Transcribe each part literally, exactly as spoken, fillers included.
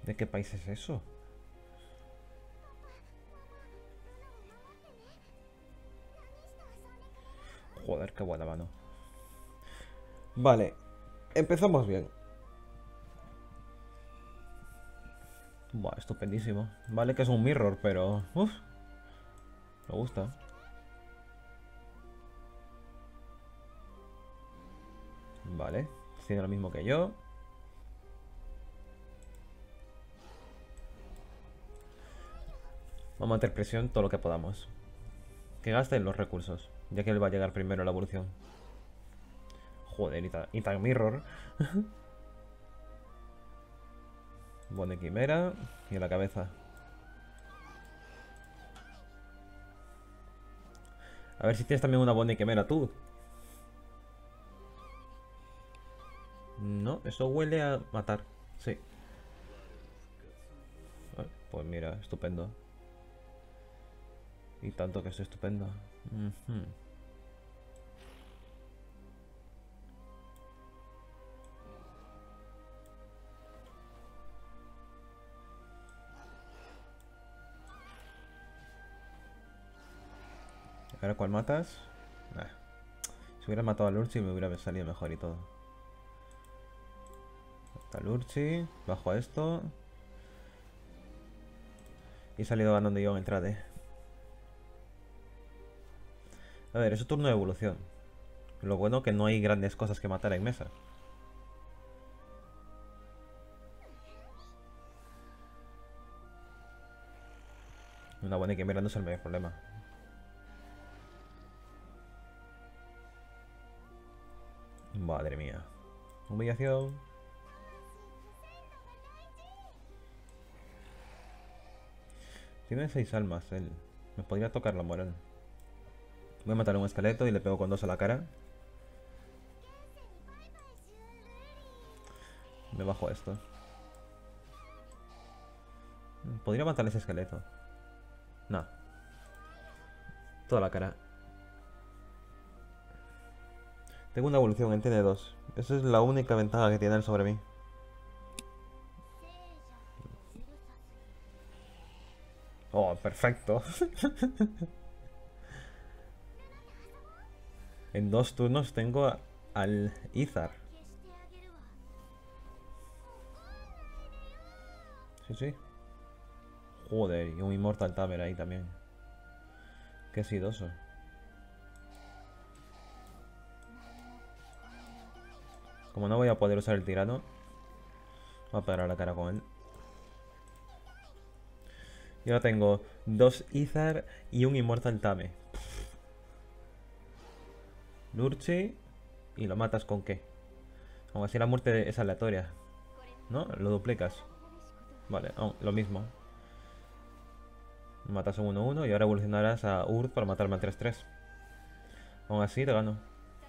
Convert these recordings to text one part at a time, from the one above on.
¿De qué país es eso? Joder, qué buena mano. Vale, empezamos bien. Buah, estupendísimo. Vale que es un mirror, pero... Uf, me gusta. Vale, tiene lo mismo que yo. Vamos a meter presión todo lo que podamos. Que gasten los recursos, ya que él va a llegar primero a la evolución. Joder, y tan, y tan mirror. Buena quimera y a la cabeza. A ver si tienes también una buena quimera tú. No, eso huele a matar. Sí. Pues mira, estupendo. Y tanto que es estupendo. Uh-huh. ¿Ahora cuál matas? Nah. Si hubiera matado a Lurchi me hubiera salido mejor y todo. Mata a Lurchi, bajo a esto. Y he salido ganando yo en el trade. A ver, es un turno de evolución. Lo bueno que no hay grandes cosas que matar en mesa. Una buena quimera no es el mayor problema. Madre mía. Humillación. Tiene seis almas él. Me podría tocar la moral. Voy a matar a un esqueleto y le pego con dos a la cara. Me bajo esto. Podría matar a ese esqueleto. No. Toda la cara. Tengo una evolución en T N dos. Esa es la única ventaja que tiene él sobre mí. Oh, perfecto. En dos turnos tengo a- al Izar. Sí, sí. Joder, y un Immortal Tamer ahí también. Qué sidoso. Como no voy a poder usar el tirano, voy a pegar a la cara con él. Y ahora tengo dos Izar y un Immortal Tame. Lurchi. ¿Y lo matas con qué? Aún así la muerte es aleatoria. ¿No? Lo duplicas. Vale, oh, lo mismo. Matas a uno uno y ahora evolucionarás a Urd para matarme al tres tres. Aún así te gano.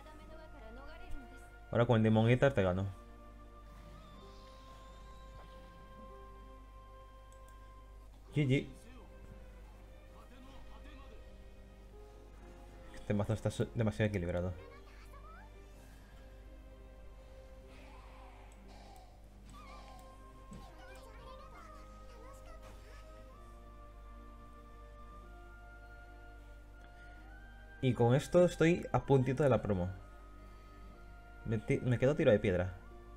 Ahora con el Demon Eater te gano. G G. Este mazo está demasiado equilibrado. Y con esto estoy a puntito de la promo. Me, me quedo tiro de piedra.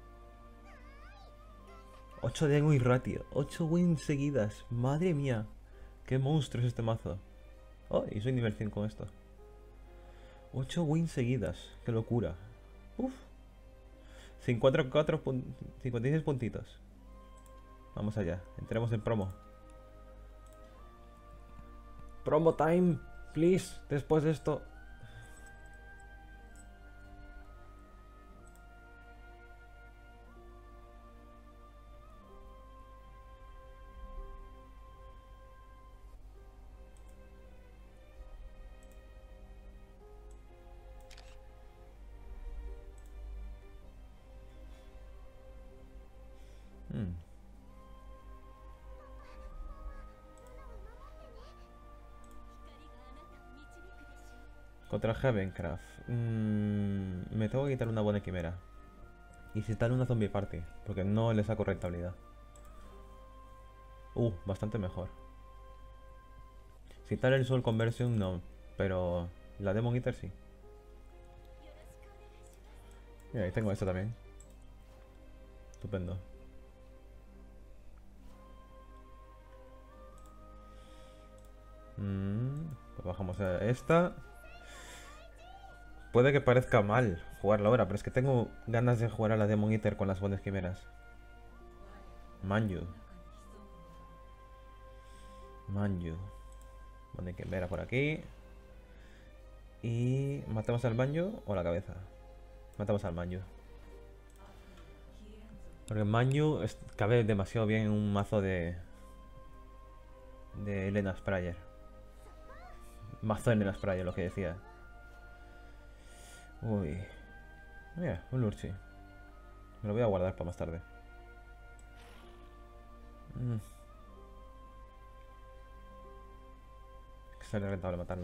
ocho de win ratio. ocho wins seguidas. Madre mía. Qué monstruo es este mazo. Oh, y soy nivel cien con esto. ocho wins seguidas. Qué locura. Uf. cincuenta y cuatro, cincuenta y seis puntitos. Vamos allá. Entremos en promo. Promo time. Please. Después de esto. Hmm. Contra Heavencraft. Mm, me tengo que quitar una buena quimera. Y si tal una zombie party. Porque no le saco rentabilidad. Uh, bastante mejor. Si tal el Soul Conversion no, pero la Demon Eater sí. Mira, ahí tengo esto también. Estupendo. Mm, pues bajamos a esta. Puede que parezca mal jugarla ahora, pero es que tengo ganas de jugar a la Demon Eater con las buenas quimeras. Manju. Manju. Buena quimera por aquí. Y... ¿matamos al Manju o la cabeza? Matamos al Manju. Porque Manju es- cabe demasiado bien en un mazo de... de Elena Sprayer. Mazo de Elena Sprayer, lo que decía. Uy. Mira, un Lurchi. Me lo voy a guardar para más tarde. Mm. Que sale rentable matarlo.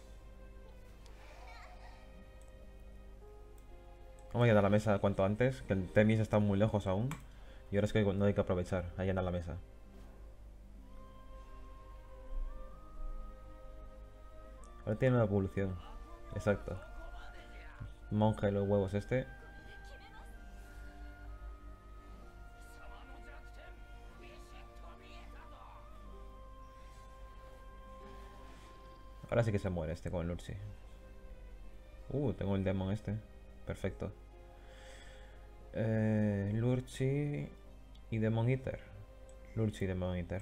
Vamos a llenar la mesa cuanto antes, que el Temis está muy lejos aún. Y ahora es que no hay que aprovechar a llenar la mesa. Ahora tiene una evolución. Exacto. Monja y los huevos este. Ahora sí que se muere este con el Lurchi. Uh, tengo el Demon este. Perfecto. Eh, Lurchi y Demon Eater. Lurchi y Demon Eater.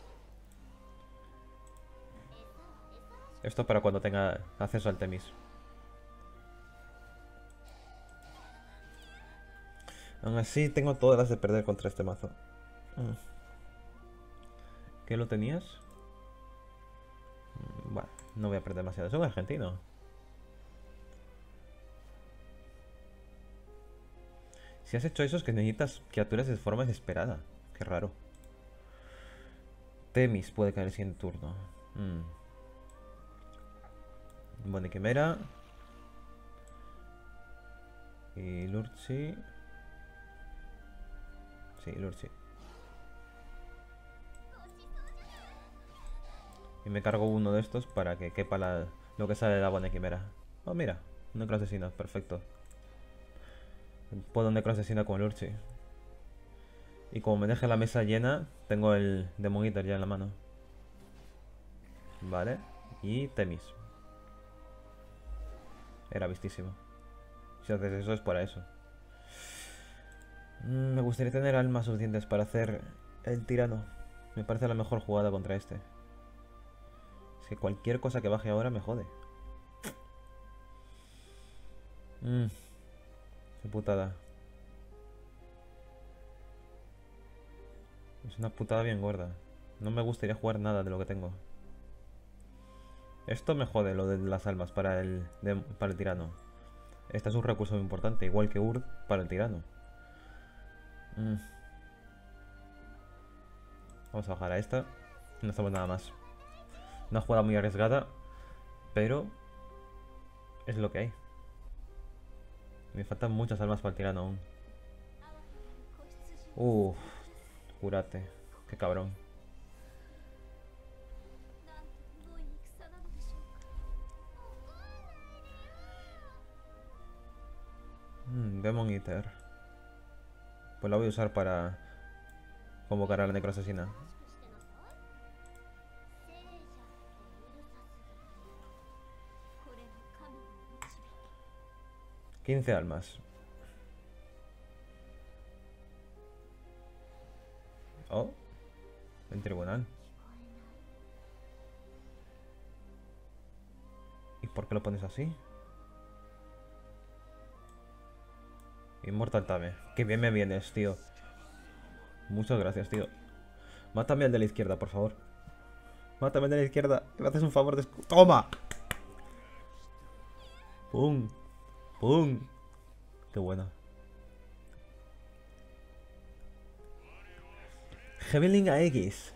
Esto para cuando tenga acceso al Temis. Aún así tengo todas las de perder contra este mazo. Mm. ¿Qué lo tenías? Mm, Bueno, no voy a perder demasiado. Es un argentino. Si has hecho eso es que necesitas criaturas de forma desesperada. Qué raro. Temis puede caer el siguiente turno. Mm. Buena quimera. Y Lurchi. Sí, Lurchi. Y me cargo uno de estos para que quepa la, lo que sale de la buena quimera. Oh, mira. Un necro asesino. Perfecto. Puedo necro asesino con Lurchi. Y como me deje la mesa llena, tengo el Demon Eater ya en la mano. Vale. Y Temis. Era vistísimo. Si haces eso es para eso. Mm, me gustaría tener almas suficientes para hacer el tirano. Me parece la mejor jugada contra este. Es que cualquier cosa que baje ahora me jode. Mmm. Qué putada. Es una putada bien gorda. No me gustaría jugar nada de lo que tengo. Esto me jode, lo de las almas para el, de- para el tirano. Este es un recurso muy importante, igual que Urd para el tirano. Mm. Vamos a bajar a esta. No hacemos nada más. Una jugada muy arriesgada, pero es lo que hay. Me faltan muchas almas para el tirano aún. Uff, curate. Qué cabrón. Mm, Demon Eater. Pues la voy a usar para convocar a la necroasesina. quince almas. Oh, el tribunal. ¿Y por qué lo pones así? Immortal Tame. Qué bien me vienes, tío. Muchas gracias, tío. Mátame al de la izquierda, por favor. Mátame al de la izquierda. Me haces un favor de... escu- ¡Toma! ¡Pum! ¡Pum! Qué buena. Heavenling a X.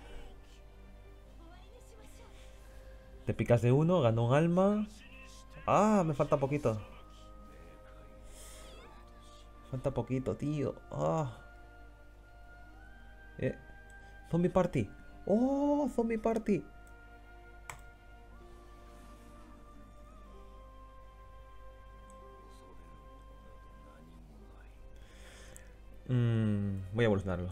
Te picas de uno, gano un alma. Ah, me falta poquito. Falta poquito, tío. Ah. Eh. Zombie Party. ¡Oh! ¡Zombie Party! Mm, voy a evolucionarlo.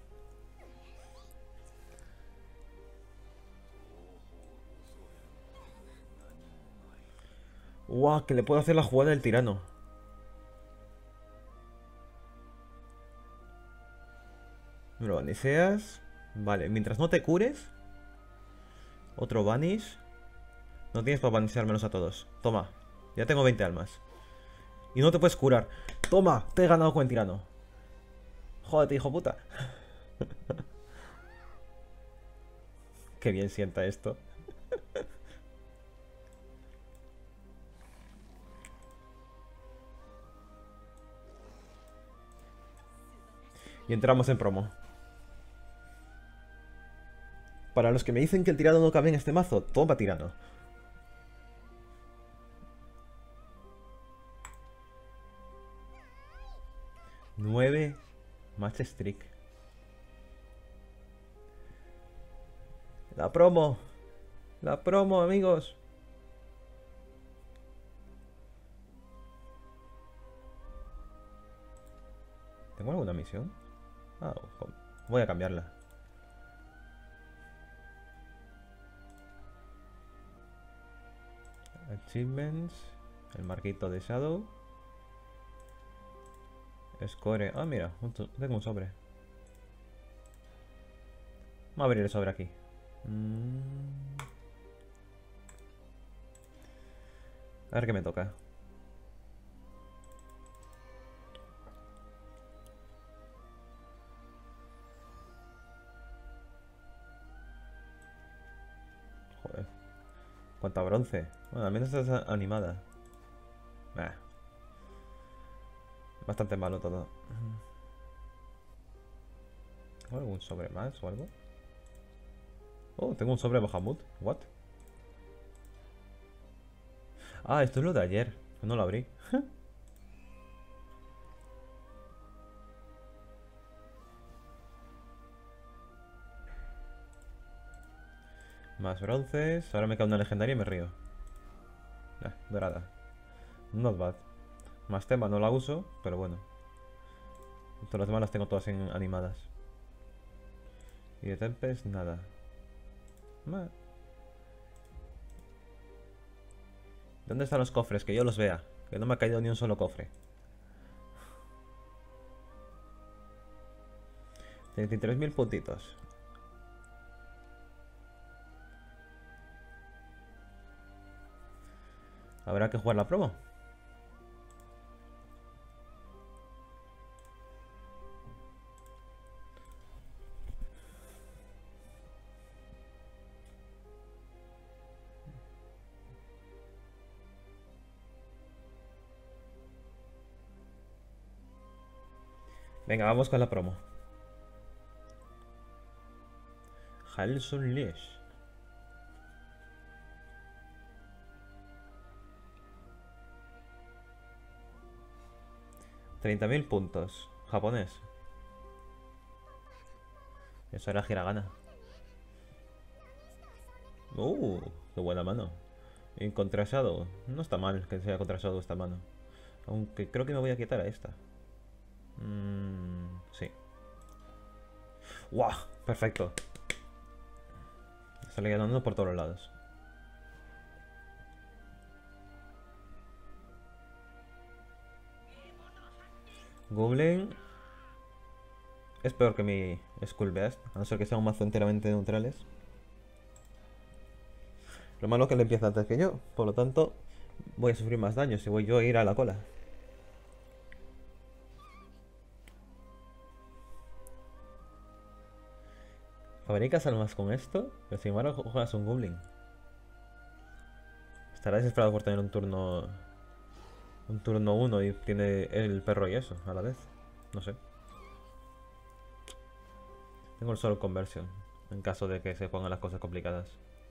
¡Guau! Que le puedo hacer la jugada del tirano. Me lo baneseas. Vale, mientras no te cures. Otro banish. No tienes para baneseármelos a todos. Toma, ya tengo veinte almas. Y no te puedes curar. Toma, te he ganado con el tirano. Jódete, hijo puta. Qué bien sienta esto. Y entramos en promo. Para los que me dicen que el tirano no cabe en este mazo, toma tirano. nueve Match Streak. La promo. La promo, amigos. ¿Tengo alguna misión? Ah, voy a cambiarla. Achievements. El marquito de Shadow. Score. Ah, mira, tengo un sobre. Vamos a abrir el sobre aquí. Mm. A ver qué me toca. Joder. Cuánta bronce. Bueno, al menos estás animada. Nah. Bastante malo todo. ¿Tengo algún sobre más o algo? Oh, tengo un sobre Bahamut. What? Ah, esto es lo de ayer. No lo abrí. Más bronces. Ahora me cae una legendaria y me río. Ah, dorada. Not bad. Más tema no la uso, pero bueno. Todas las demás las tengo todas en animadas. Y de Tempest, nada. Bah. ¿Dónde están los cofres? Que yo los vea. Que no me ha caído ni un solo cofre. treinta y tres mil puntitos. Habrá que jugar la promo. Venga, vamos con la promo. Halson Leash. treinta mil puntos. Japonés. Eso era hiragana. Uh, qué buena mano. Y contrasado. No está mal que sea contrasado esta mano. Aunque creo que me voy a quitar a esta. Mm, sí. ¡Guau! Perfecto. Sale ganando por todos los lados. Goblin es peor que mi Skull Beast, a no ser que sea un mazo enteramente neutrales. Lo malo es que le empieza antes que yo, por lo tanto voy a sufrir más daño si voy yo a ir a la cola. ¿Fabricas almas con esto? Pero sin embargo juegas un Goblin. Estará desesperado por tener un turno... Un turno uno y tiene el perro y eso a la vez. No sé. Tengo el Soul Conversion, en caso de que se pongan las cosas complicadas.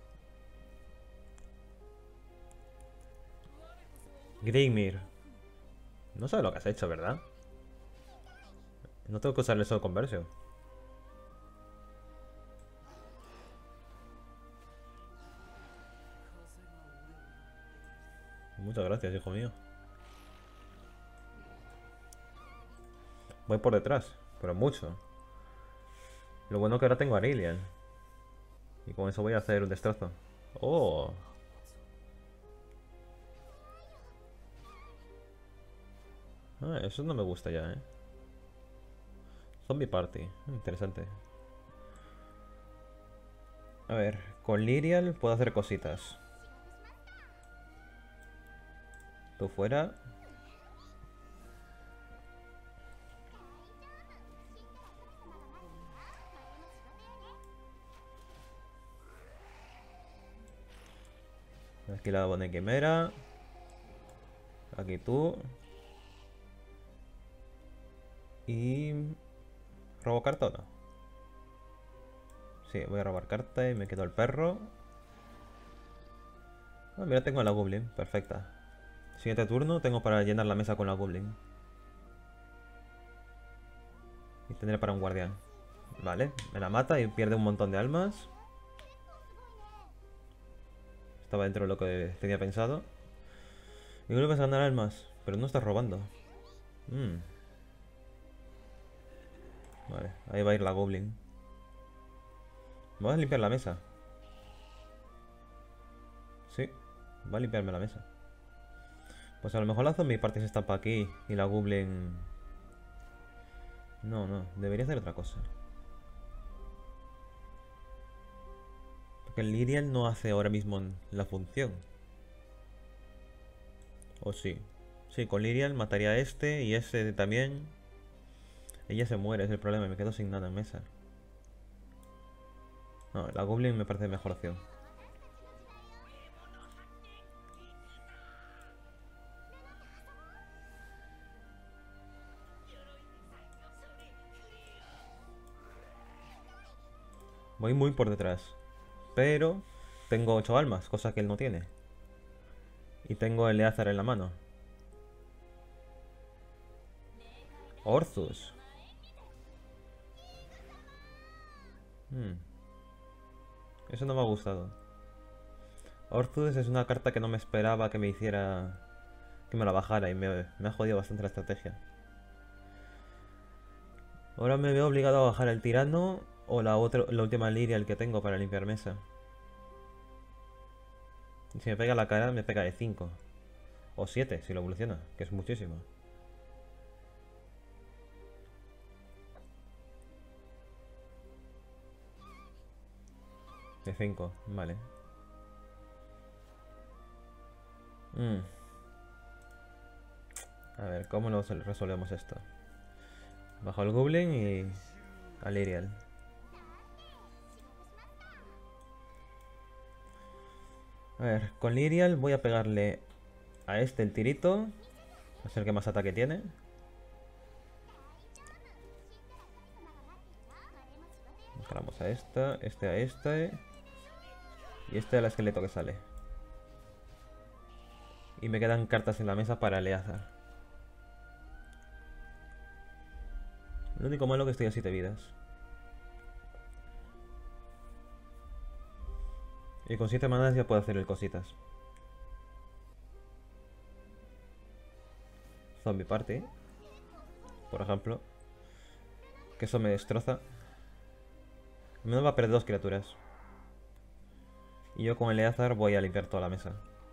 Greymir. No sabes lo que has hecho, ¿verdad? No tengo que usar el Soul Conversion. Muchas gracias, hijo mío. Voy por detrás, pero mucho. Lo bueno que ahora tengo a Aurelian. Y con eso voy a hacer un destrozo. ¡Oh! Ah, eso no me gusta ya, ¿eh? Zombie Party. Interesante. A ver, con Lyrial puedo hacer cositas. Tú fuera. Aquí la Bonne Quimera. Aquí tú. Y... ¿robo carta o no? Sí, voy a robar carta y me quedo el perro. Ah, mira, tengo a la Goblin. Perfecta. Siguiente turno tengo para llenar la mesa con la Goblin. Y tendré para un guardián. Vale, me la mata y pierde un montón de almas. Estaba dentro de lo que tenía pensado. Y vuelves a ganar almas, pero no estás robando. Mm. Vale, ahí va a ir la Goblin. Vamos a limpiar la mesa. Sí, va a limpiarme la mesa. Pues a lo mejor la zombie party se estampa aquí y la Goblin... No, no, debería hacer otra cosa. Porque el Lyrial no hace ahora mismo la función. ¿O sí? Sí, con Lyrial mataría a este y ese también. Ella se muere, es el problema, me quedo sin nada en mesa. No, la Goblin me parece mejor opción. Voy muy por detrás. Pero tengo ocho almas, cosa que él no tiene. Y tengo el Eleazar en la mano. Orthus. Hmm. Eso no me ha gustado. Orthus es una carta que no me esperaba que me hiciera... que me la bajara y me, me ha jodido bastante la estrategia. Ahora me veo obligado a bajar el tirano o la otra, la última Lyrial que tengo para limpiar mesa. Y si me pega la cara, me pega de cinco. O siete, si lo evoluciona, que es muchísimo. De cinco, vale. Mm. A ver, ¿cómo lo resolvemos esto? Bajo el Goblin y... a Lyrial. A ver, con Lyrial voy a pegarle a este el tirito. A ser que más ataque tiene. Encaramos a esta, este a este. Y este al esqueleto que sale. Y me quedan cartas en la mesa para Eleazar. Lo único malo es que estoy a siete vidas. Y con siete manadas ya puedo hacer el cositas. Zombie Party, por ejemplo. Que eso me destroza. Al menos va a perder dos criaturas. Y yo con el Eleazar voy a limpiar toda la mesa.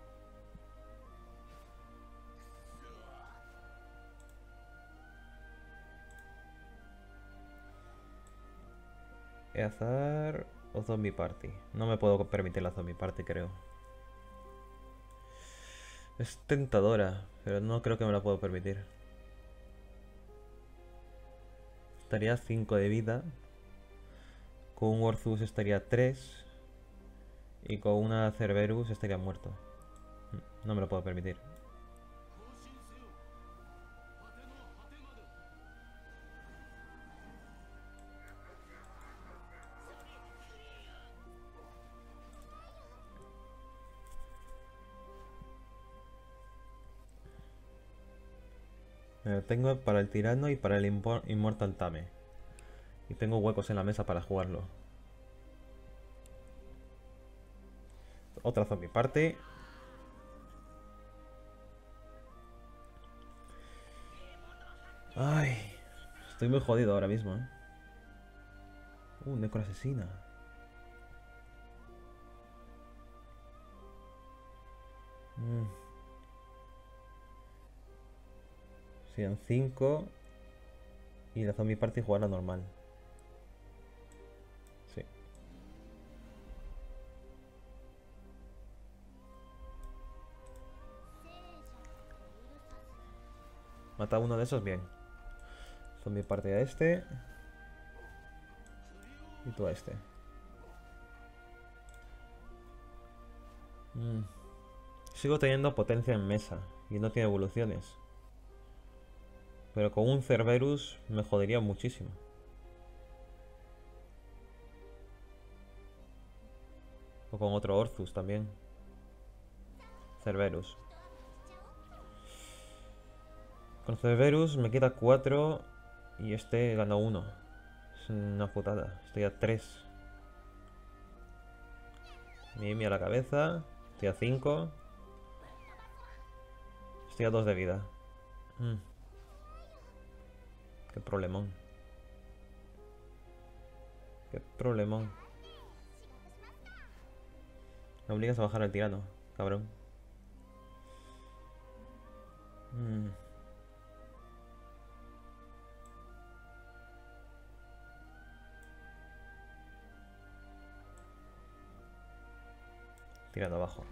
Eleazar o Zombie Party. No me puedo permitir la Zombie Party, creo. Es tentadora, pero no creo que me la puedo permitir. Estaría cinco de vida. Con un Orthus estaría tres. Y con una Cerberus estaría muerto. No me lo puedo permitir. Eh, tengo para el tirano y para el Immortal Tame. Y tengo huecos en la mesa para jugarlo. Otra Zombie Party. Ay, estoy muy jodido ahora mismo, ¿eh? Uh, necroasesina. Mm. Serían cinco. Y la zombie party jugarla normal. Sí. Mata uno de esos, bien. Zombie party a este. Y tú a este. Mm. Sigo teniendo potencia en mesa. Y no tiene evoluciones. Pero con un Cerberus me jodería muchísimo. O con otro Orthus también. Cerberus. Con Cerberus me queda cuatro y este gana uno. Es una putada. Estoy a tres. Mimi a la cabeza. Estoy a cinco. Estoy a dos de vida. Mm. Qué problemón. Qué problemón. Me obligas a bajar al tirano, cabrón. Mm. Tirando abajo.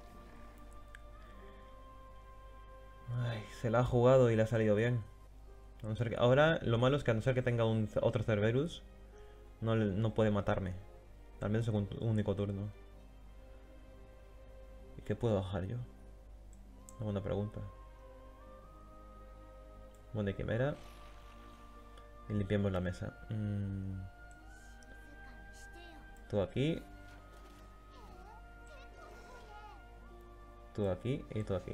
Ay, se la ha jugado y le ha salido bien. A no ser que... Ahora lo malo es que a no ser que tenga un, otro Cerberus, no, no puede matarme. Al menos en un único turno. ¿Y qué puedo bajar yo? Una buena pregunta. Bueno, de quimera. Y limpiamos la mesa. Mm. Tú aquí. Tú aquí y tú aquí.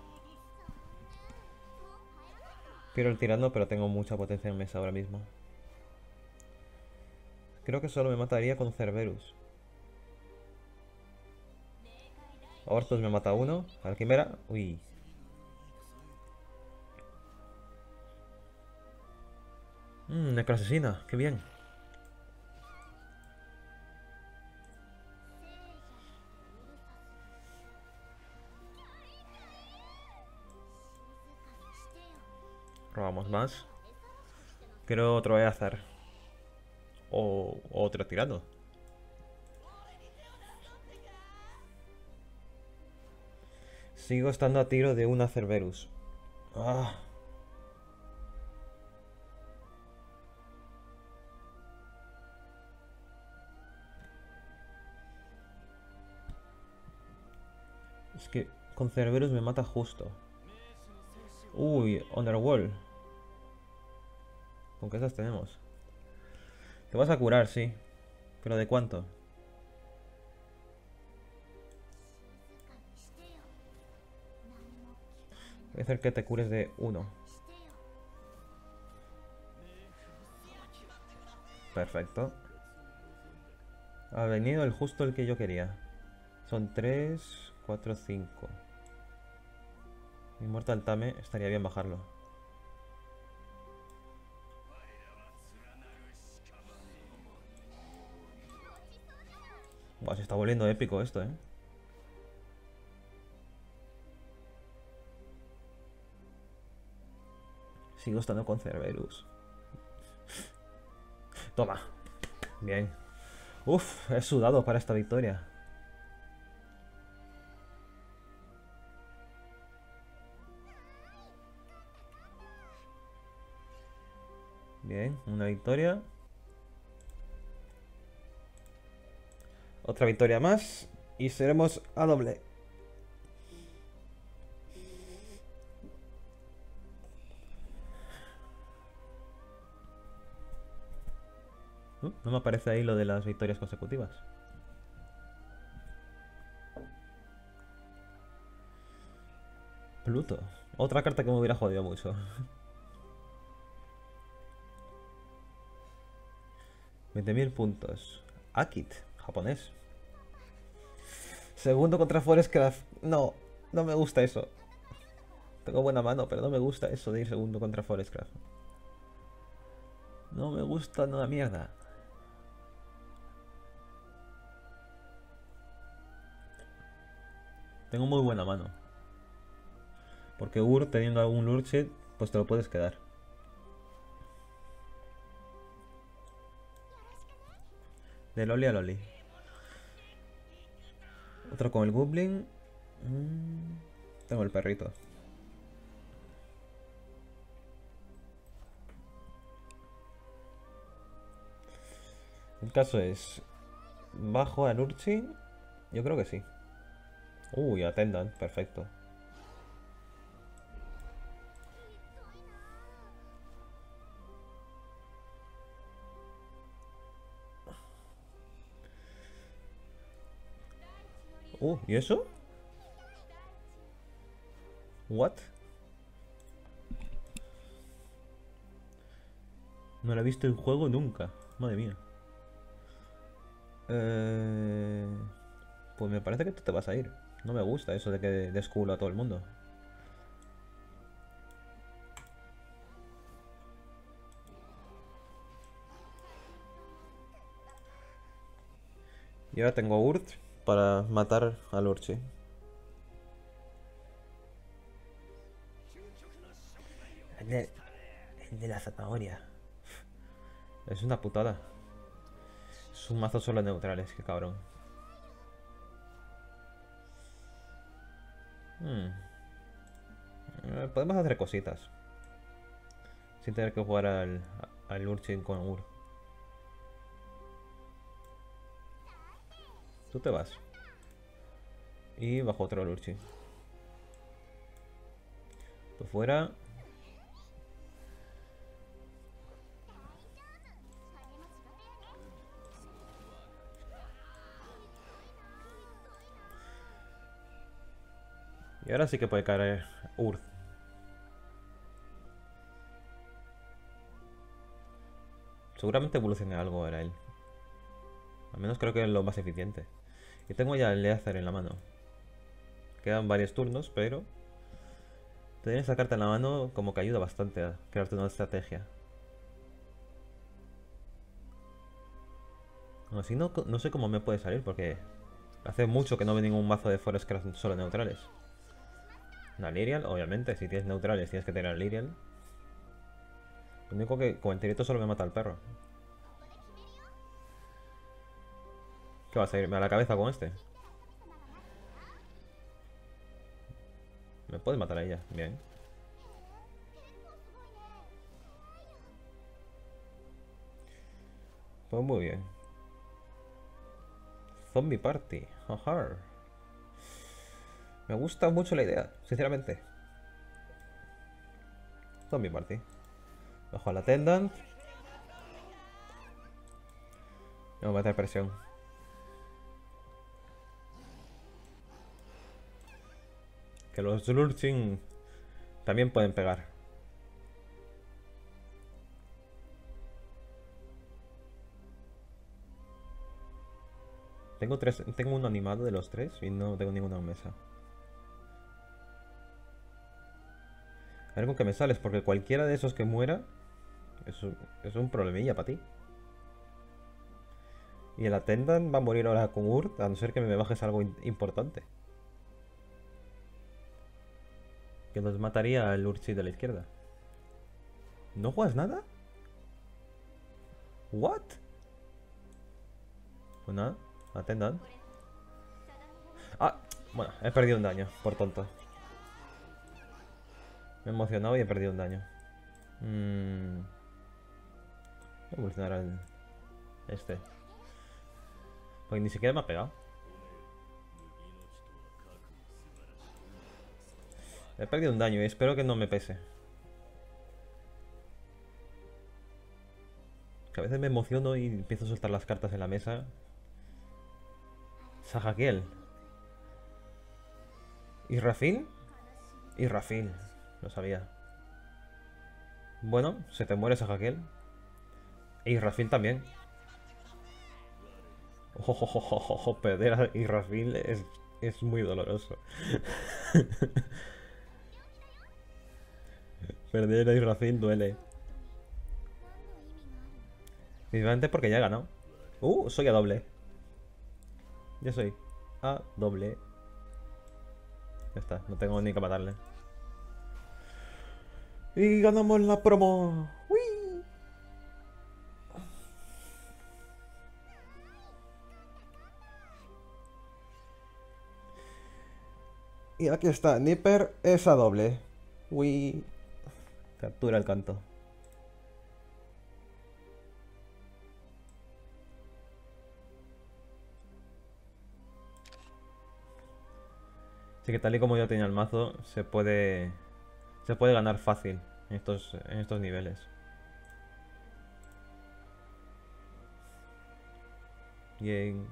Quiero el tirano, pero tengo mucha potencia en mesa ahora mismo. Creo que solo me mataría con Cerberus. Orthus me mata uno. Alquimera. Uy. Mmm, necroasesina. Qué bien. Robamos más. Quiero otro Eazar. O, o otro tirano. Sigo estando a tiro de una Cerberus. Ah. Es que con Cerberus me mata justo. Uy, Underworld. ¿Con qué esas tenemos? Te vas a curar, sí. ¿Pero de cuánto? Voy a hacer que te cures de uno. Perfecto. Ha venido el justo el que yo quería. Son tres, cuatro, cinco. Immortal Tame, estaría bien bajarlo. Buah, se está volviendo épico esto, eh. Sigo estando con Cerberus. Toma. Bien. Uf, he sudado para esta victoria. Bien, una victoria. Otra victoria más. Y seremos a doble. Uh, no me aparece ahí lo de las victorias consecutivas. Pluto. Otra carta que me hubiera jodido mucho. veinte mil puntos. Akit, japonés. Segundo contra Forestcraft. No, no me gusta eso. Tengo buena mano, pero no me gusta eso de ir segundo contra Forestcraft. No me gusta nada mierda. Tengo muy buena mano. Porque Ur, teniendo algún Lurchit, pues te lo puedes quedar. De Loli a Loli. Otro con el Goblin. Mm, tengo el perrito. El caso es... ¿bajo al Urchin? Yo creo que sí. Uy, atendan, perfecto. Uh, ¿y eso? ¿What? No lo he visto en juego nunca. Madre mía. Eh... Pues me parece que tú te vas a ir. No me gusta eso de que des culo a todo el mundo. Y ahora tengo Urt para matar al Urchi. El de, el de la zanahoria. Es una putada. Es un mazo solo neutrales, qué cabrón. Hmm. Eh, podemos hacer cositas. Sin tener que jugar al, al Urchin con Ur. Tú te vas. Y bajo otro Urchin. Tú fuera. Y ahora sí que puede caer Urd. Seguramente evolucione algo ahora él. Al menos creo que es lo más eficiente. Y tengo ya el Leather en la mano. Quedan varios turnos, pero... tener esa carta en la mano como que ayuda bastante a crearte una estrategia. Así no, no sé cómo me puede salir porque... hace mucho que no ve ningún mazo de Forest que eran solo neutrales. Una Lyrial, obviamente, si tienes neutrales tienes que tener Lyrial. Lo único que con el tirito solo me mata al perro. ¿Qué vas a irme a la cabeza con este? Me puede matar a ella, bien. Pues muy bien. Zombie Party, ajá. Me gusta mucho la idea, sinceramente. Zombie Party. Bajo a la Attendant. Vamos a meter presión. Que los Lurchin también pueden pegar. Tengo tres, tengo uno animado de los tres y no tengo ninguno en mesa. A ver con qué me sales, porque cualquiera de esos que muera es un, es un problemilla para ti. Y el Attendant va a morir ahora con Urt, a no ser que me bajes algo importante. Que nos mataría al Urchi de la izquierda. ¿No juegas nada? ¿What? Pues nada, Attendant. Ah, bueno, he perdido un daño, por tonto. Me he emocionado y he perdido un daño. Mm. Voy a evolucionar al... este. Porque ni siquiera me ha pegado. He perdido un daño y espero que no me pese. Que a veces me emociono y empiezo a soltar las cartas en la mesa. Sajakiel. ¿Y Rafil? Y Rafil. Lo sabía. Bueno, se te muere Sajakiel. Y Rafil también. Ojo, ojo, ojo, ojo, perder a Irrafil es, es muy doloroso. Perder a Irrafil duele. Principalmente porque ya he ganado. Uh, soy a doble. Ya soy a doble. Ya está, no tengo ni que matarle. Y ganamos la promo. ¡Uy! Y aquí está, Nipper es a doble. Uy. Captura el canto. Así que tal y como yo tenía el mazo, se puede. Se puede ganar fácil en estos, en estos niveles. Bien.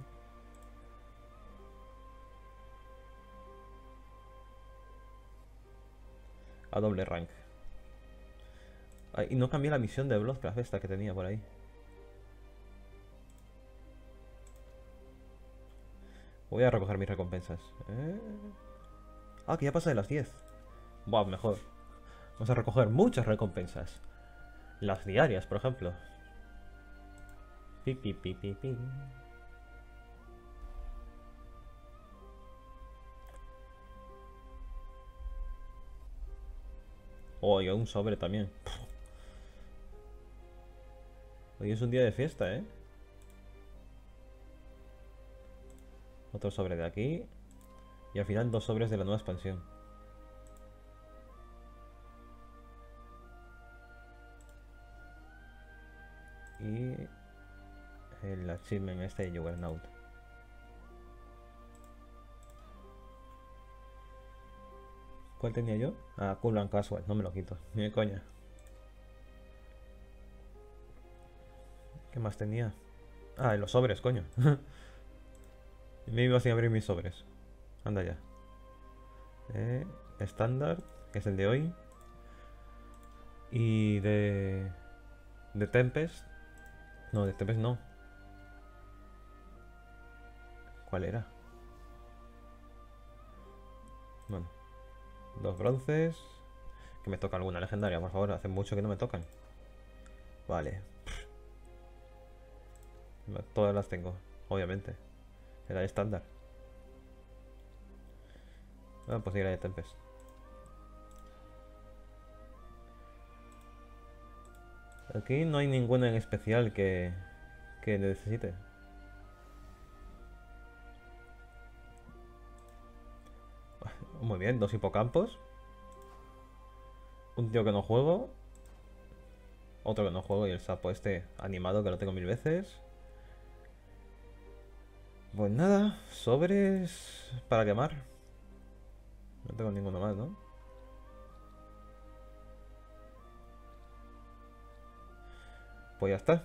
A doble rank. Ay, y no cambié la misión de Bloodcraft esta que tenía por ahí. Voy a recoger mis recompensas. ¿Eh? Ah, que ya pasa de las diez. Buah, mejor. Vamos a recoger muchas recompensas. Las diarias, por ejemplo. Pi, pi, pi, pi, pi. Oh, y un sobre también. Hoy es un día de fiesta, ¿eh? Otro sobre de aquí. Y al final dos sobres de la nueva expansión. Y el achievement este de Juggernaut. ¿Cuál tenía yo? Ah, Cool and Casual, no me lo quito, ni de coña. ¿Qué más tenía? Ah, los sobres, coño. Me iba sin abrir mis sobres. Anda ya. Eh, estándar, que es el de hoy. Y de... De Tempest. No, de Tempest no. ¿Cuál era? Bueno. Dos bronces. Que me toca alguna legendaria, por favor. Hace mucho que no me tocan. Vale. Todas las tengo, obviamente. Era estándar. Ah, pues era de Tempest. Aquí no hay ninguna en especial que, que necesite. Muy bien, dos hipocampos. Un tío que no juego. Otro que no juego y el sapo este animado que lo tengo mil veces. Pues nada, sobres para quemar. No tengo ninguno más, ¿no? Pues ya está.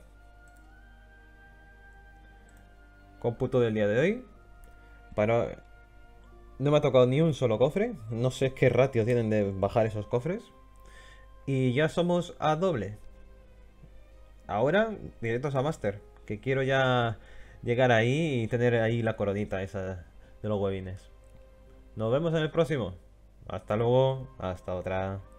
Cómputo del día de hoy. Para... No me ha tocado ni un solo cofre. No sé qué ratio tienen de bajar esos cofres. Y ya somos a doble. Ahora, directos a Master. Que quiero ya llegar ahí y tener ahí la coronita esa de los webines. Nos vemos en el próximo. Hasta luego. Hasta otra.